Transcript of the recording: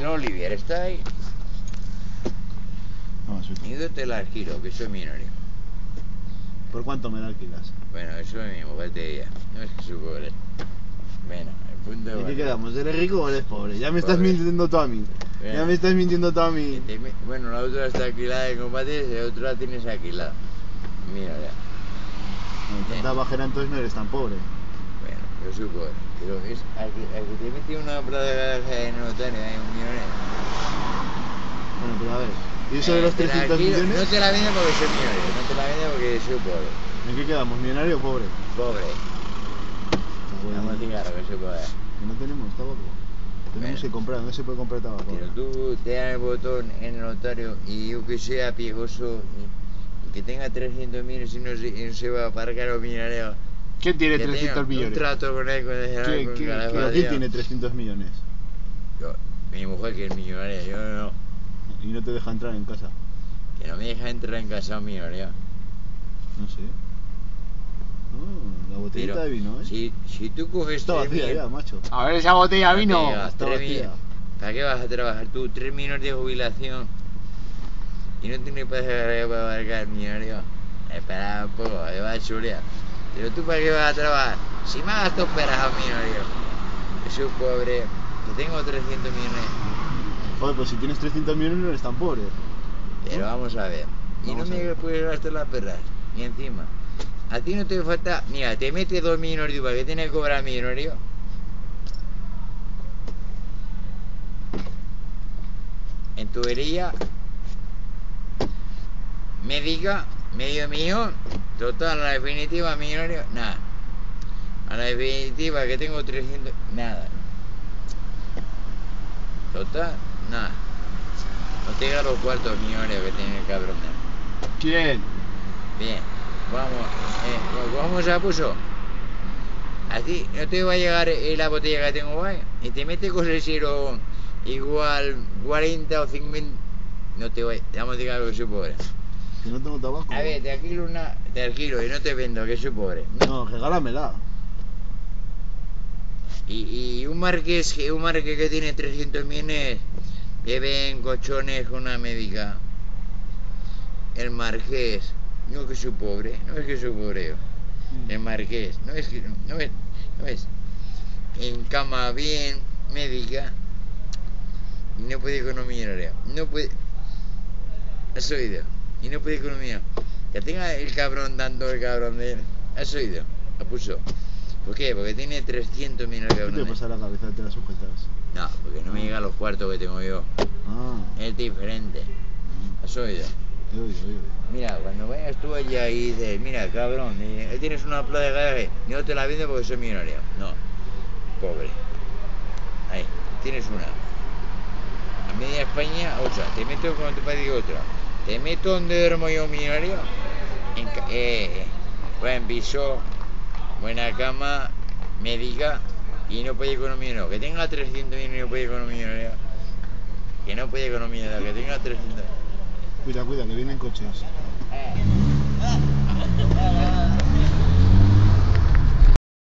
No, Olivier, está ahí. No, Y yo te la alquilo, que soy millonario. ¿Por cuánto me la alquilas? Bueno, eso es mi mujer te diría. No es que soy pobre. Bueno, el punto ¿En qué vale. quedamos? ¿Eres rico o eres pobre? Ya me estás Pobre. mintiendo tú a mí. Bien. Ya me estás mintiendo tú a mí. Bueno, la otra está alquilada de combates y la otra la tienes alquilada. Mira ya. No, tanta bajera entonces no eres tan pobre. Bueno, yo soy pobre. Pero es al que te mete una plaza de garaje en notario, hay un millonero. Bueno, pero a ver. ¿Y eso de los Te la 300 alquilo, millones? no te la vende porque soy millonario, no te la vende porque soy pobre. ¿En qué quedamos? ¿Millonario o pobre? Pobre. Bueno, Vamos a cigarro, que soy pobre. que no tenemos tabaco. Tenemos Bueno. que comprar. ¿Dónde se puede comprar tabaco? Pero tú te das el botón en el notario y yo que sea piejoso y que tenga 300.000 y no se va a aparcar los millonarios. ¿Quién tiene Que 300 tenga millones? un trato con él, ¿Quién tiene 300 millones? Yo, mi mujer que es millonaria, yo no. Y no te deja entrar en casa. Que no me deja entrar en casa un millonario. No sé. La botellita Pero de vino, ¿eh? si tú coges Está 3 vacía ya, macho. A ver esa botella de vino. Está vacía. ¿Para qué vas a trabajar tú? 3 millones de jubilación y no tienes para abarcar el millonario. Espera un poco, que va a chulear. Pero tú para qué vas a trabajar. Si me hagas tus peras a un millonario, que soy pobre, que tengo 300 millones. Joder, pues si tienes 300 millones no eres tan pobre. Pero vamos a ver. Y Vamos no a me ver. puedes gastar las perras. Y encima, a ti no te falta. Mira, te metes 2 millones para que tienes que cobrar millonario. En tubería médica, medio millón. Total, a la definitiva, millonario, nada. A la definitiva, que tengo 300, nada. Total, nada. No te llega los cuartos millonarios que tiene el cabrón. ¿Quién? Bien, vamos a puso. A ti no te va a llegar la botella que tengo ahí y te metes con el giro igual 40 o 50. No te voy, vamos a decir algo que soy pobre. Que no tengo tabaco. A ver, te alquilo y no te vendo, que soy pobre. No, regálamela. Y un marqués que tiene 300 millones lleve en colchones una médica. El marqués, no que soy pobre, no es que soy pobre yo. El marqués, no es que no es en cama bien, médica, y no puede economía, no puede, has oído, y no puede economía, que tenga el cabrón dando el cabrón de él, has oído, lo puso. ¿Por qué? Porque tiene 300 millones de ¿Qué te cabrones. pasa la cabeza? Te la sujetas. No, porque no me llega a los cuartos que tengo yo, Ah, es diferente, has oído. he oído. Mira, cuando vayas tú allá y dices, mira, cabrón, tienes una plaza de garaje, yo no te la vendo porque soy millonario. No, pobre. Ahí, tienes una. A media España, otra. Te meto con tu padre y otra. Te meto donde duermo yo millonario. Buen piso, buena cama, médica y no puede economía, no. Que tenga 300 millones y no puede economía, que no puede economía, que tenga 300. Cuida, que vienen coches.